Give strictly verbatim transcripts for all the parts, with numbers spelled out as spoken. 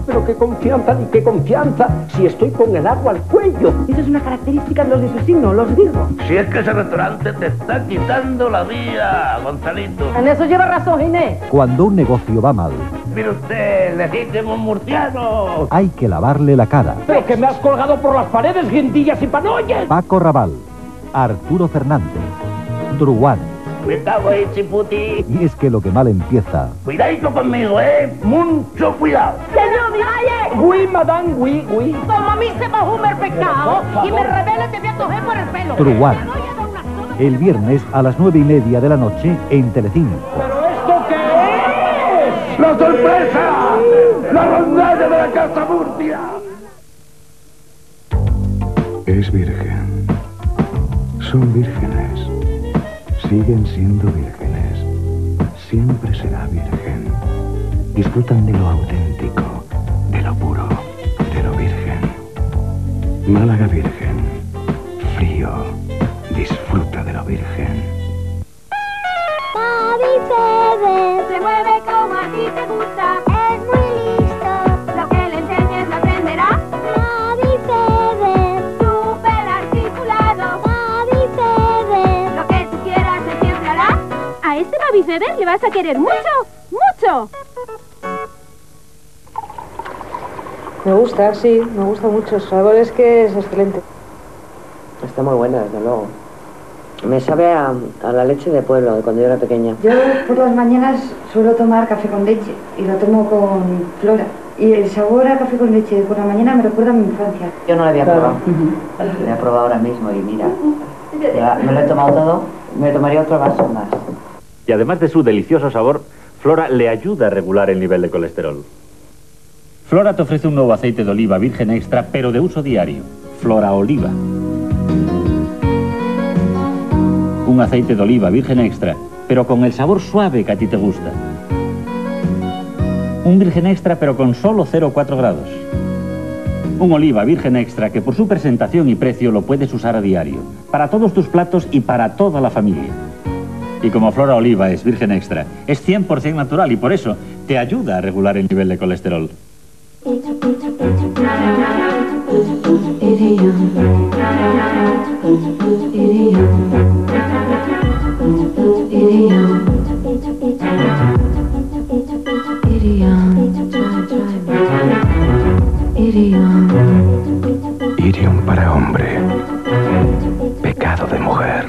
pero qué confianza, ni qué confianza, si estoy con el agua al cuello. Esa es una característica de los de su signo, los Virgo. Si es que ese restaurante te está quitando la vida, Gonzalito. En eso lleva razón, Inés. Cuando un negocio va mal, Mire usted, legítimo murciano. hay que lavarle la cara. Pero que me has colgado por las paredes, guindillas y panoyes. Paco Raval, Arturo Fernández, Druán. Cuidado ahí, chiputi. Y es que lo que mal empieza, Cuidadito conmigo, ¿eh? Mucho cuidado. Señor Miralle, Oui, madame, oui, oui. como a mí se me ajume el pecado y me revela, te voy a coger por el pelo. Druán. Te voy a dar una soda. el viernes a las nueve y media de la noche en Telecinco. ¿Pero esto qué es? ¡La sorpresa! ¡La rondalla de la Casa Murcia! Es virgen. Son vírgenes. Siguen siendo vírgenes. Siempre será virgen. Disfrutan de lo auténtico, de lo puro, de lo virgen. Málaga Virgen. Frío. Disfruta de lo virgen. Papi Fede Se mueve como a ti te gusta. es muy listo. Lo que le enseñes lo aprenderá. Papi Fede, Súper articulado. Papi Fede. Lo que tú quieras él siempre hará. A este Baby Feber le vas a querer mucho, mucho. Me gusta, sí, me gusta mucho. Su árbol es que es excelente. Está muy buena, desde luego. Me sabe a, a la leche de pueblo, de cuando yo era pequeña. Yo por las mañanas suelo tomar café con leche y lo tomo con Flora. Y el sabor a café con leche de por la mañana me recuerda a mi infancia. Yo no la había probado. La voy a probar ahora mismo y mira, ya me lo he tomado todo, me tomaría otro vaso más. Y además de su delicioso sabor, Flora le ayuda a regular el nivel de colesterol. Flora te ofrece un nuevo aceite de oliva virgen extra, pero de uso diario. Flora Oliva. Un aceite de oliva virgen extra, pero con el sabor suave que a ti te gusta. Un virgen extra, pero con solo cero coma cuatro grados. Un oliva virgen extra que por su presentación y precio lo puedes usar a diario. Para todos tus platos y para toda la familia. Y como Flora Oliva es virgen extra, es cien por cien natural y por eso te ayuda a regular el nivel de colesterol. Irium para hombre. Pecado de mujer.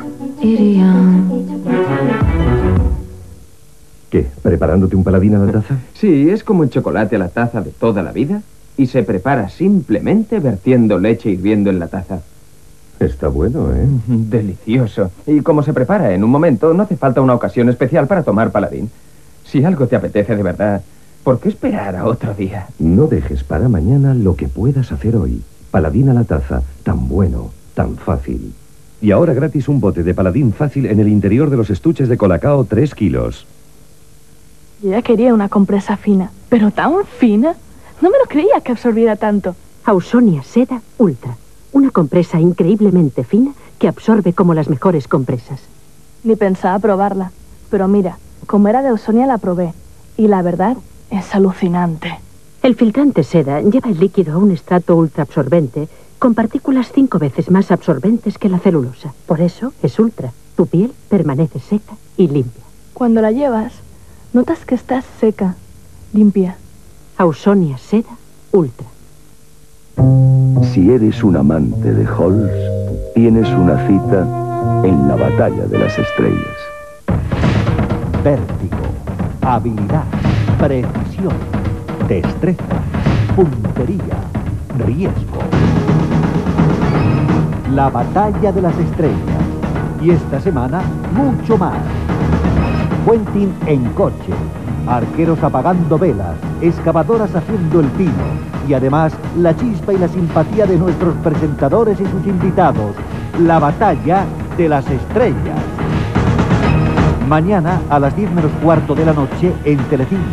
¿Qué? ¿Preparándote un paladín a la taza? Sí, es como el chocolate a la taza de toda la vida y se prepara simplemente vertiendo leche hirviendo en la taza. Está bueno, ¿eh? Delicioso. Y como se prepara en un momento, no hace falta una ocasión especial para tomar paladín. Si algo te apetece de verdad, ¿por qué esperar a otro día? No dejes para mañana lo que puedas hacer hoy. Paladín a la taza, tan bueno, tan fácil. Y ahora gratis un bote de paladín fácil en el interior de los estuches de Colacao, tres kilos. Yo ya quería una compresa fina, pero tan fina. No me lo creía que absorbiera tanto. Ausonia Seda Ultra. Una compresa increíblemente fina que absorbe como las mejores compresas. Ni pensaba probarla. Pero mira, como era de Ausonia la probé. Y la verdad es alucinante. El filtrante Seda lleva el líquido a un estrato ultra absorbente con partículas cinco veces más absorbentes que la celulosa. Por eso es ultra. Tu piel permanece seca y limpia. Cuando la llevas, notas que estás seca, limpia. Ausonia Seda Ultra. Si eres un amante de Halls, tienes una cita en la batalla de las estrellas. Vértigo, habilidad, precisión, destreza, puntería, riesgo. La batalla de las estrellas. Y esta semana, mucho más. Quentin en coche, arqueros apagando velas, excavadoras haciendo el pino y además la chispa y la simpatía de nuestros presentadores y sus invitados. La batalla de las estrellas. Mañana a las diez menos cuarto de la noche en Telecinco.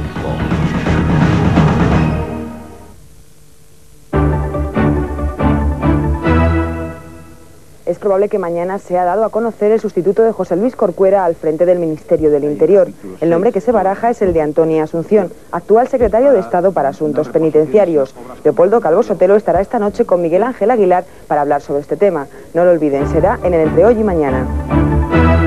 es probable que mañana sea dado a conocer el sustituto de José Luis Corcuera al frente del Ministerio del Interior. El nombre que se baraja es el de Antonia Asunción, actual secretario de Estado para Asuntos Penitenciarios. Leopoldo Calvo Sotelo estará esta noche con Miguel Ángel Aguilar para hablar sobre este tema. No lo olviden, será en el Entre Hoy y Mañana.